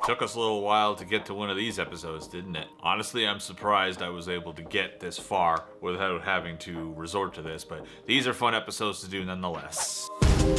Took us a little while to get to one of these episodes, didn't it? Honestly, I'm surprised I was able to get this far without having to resort to this, but these are fun episodes to do nonetheless.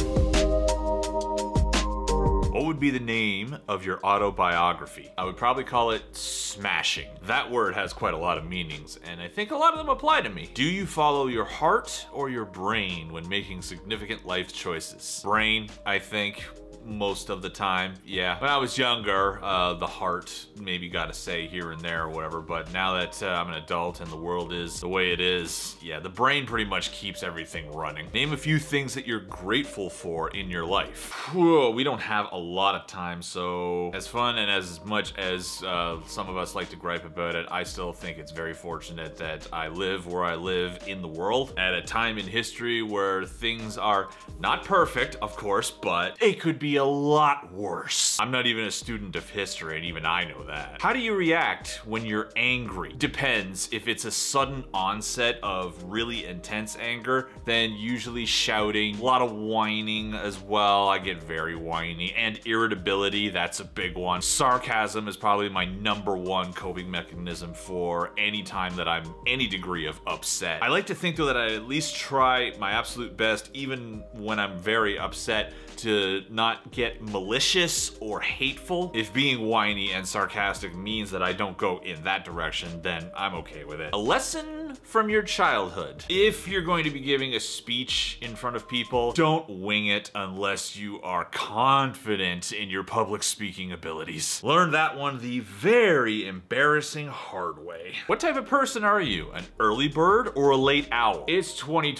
What would be the name of your autobiography? I would probably call it smashing. That word has quite a lot of meanings, and I think a lot of them apply to me. Do you follow your heart or your brain when making significant life choices? Brain, I think. Most of the time, yeah. When I was younger, the heart maybe got a say here and there or whatever, but now that I'm an adult and the world is the way it is, yeah, the brain pretty much keeps everything running. Name a few things that you're grateful for in your life. Whoa, we don't have a lot of time, so as fun and as much as some of us like to gripe about it, I still think it's very fortunate that I live where I live in the world at a time in history where things are not perfect, of course, but it could be a lot worse. I'm not even a student of history, and even I know that. How do you react when you're angry? Depends. If it's a sudden onset of really intense anger, then usually shouting, a lot of whining as well. I get very whiny. And irritability, that's a big one. Sarcasm is probably my #1 coping mechanism for any time that I'm any degree of upset. I like to think though that I at least try my absolute best, even when I'm very upset, to not get malicious or hateful. If being whiny and sarcastic means that I don't go in that direction, then I'm okay with it. A lesson from your childhood. If you're going to be giving a speech in front of people, don't wing it unless you are confident in your public speaking abilities. Learn that one the very embarrassing hard way. What type of person are you? An early bird or a late owl? It's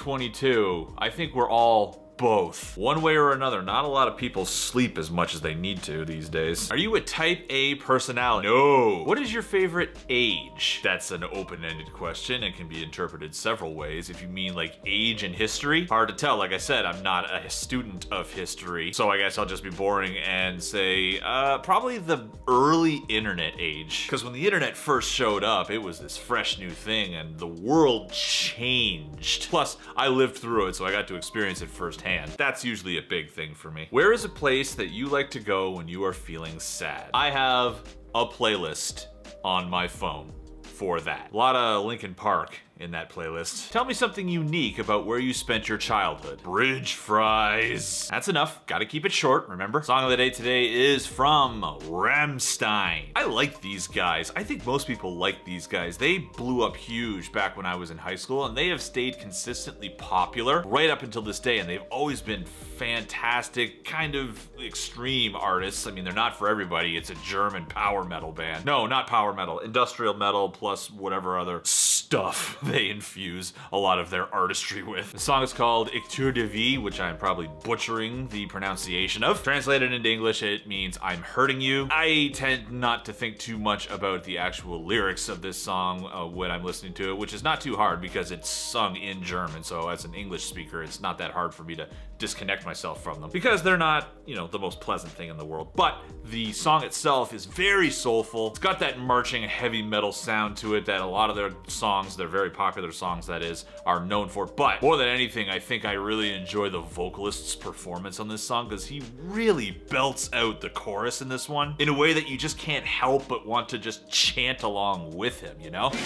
2022. I think we're all both. One way or another. Not a lot of people sleep as much as they need to these days. Are you a type A personality? No. What is your favorite age? That's an open-ended question and can be interpreted several ways. If you mean like age in history, hard to tell. Like I said, I'm not a student of history, so I guess I'll just be boring and say probably the early internet age. Because when the internet first showed up, it was this fresh new thing and the world changed. Plus, I lived through it, so I got to experience it firsthand. That's usually a big thing for me. Where is a place that you like to go when you are feeling sad? I have a playlist on my phone for that. A lot of Linkin Park in that playlist. Tell me something unique about where you spent your childhood. Bridge fries. That's enough. Gotta keep it short, remember? Song of the day today is from Rammstein. I like these guys. I think most people like these guys. They blew up huge back when I was in high school, and they have stayed consistently popular right up until this day, and they've always been fantastic, kind of extreme artists. I mean, they're not for everybody. It's a German power metal band. No, not power metal. Industrial metal plus whatever other stuff they infuse a lot of their artistry with. The song is called Ich tue dir weh, which I'm probably butchering the pronunciation of. Translated into English, it means I'm hurting you. I tend not to think too much about the actual lyrics of this song when I'm listening to it, which is not too hard because it's sung in German, so as an English speaker, it's not that hard for me to disconnect myself from them because they're not, you know, the most pleasant thing in the world. But the song itself is very soulful. It's got that marching heavy metal sound to it that a lot of their songs, they're very popular songs that is, are known for. But more than anything, I think I really enjoy the vocalist's performance on this song because he really belts out the chorus in this one in a way that you just can't help but want to just chant along with him, you know?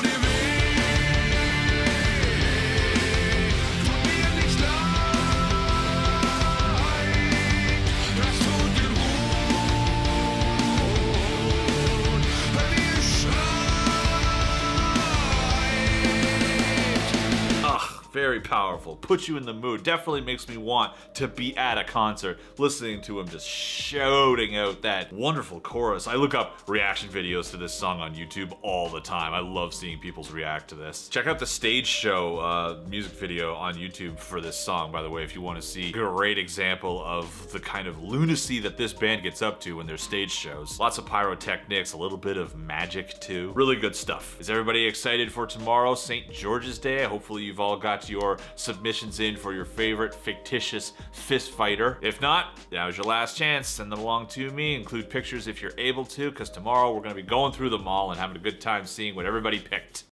Very powerful, puts you in the mood, definitely makes me want to be at a concert listening to him just shouting out that wonderful chorus. I look up reaction videos to this song on YouTube all the time. I love seeing people's react to this. Check out the stage show music video on YouTube for this song, by the way, if you want to see a great example of the kind of lunacy that this band gets up to when they're stage shows. Lots of pyrotechnics, a little bit of magic too. Really good stuff. Is everybody excited for tomorrow, St. George's Day? Hopefully you've all got your submissions in for your favorite fictitious fist fighter. If not, now's your last chance. Send them along to me. Include pictures if you're able to, because tomorrow we're going to be going through them all and having a good time seeing what everybody picked.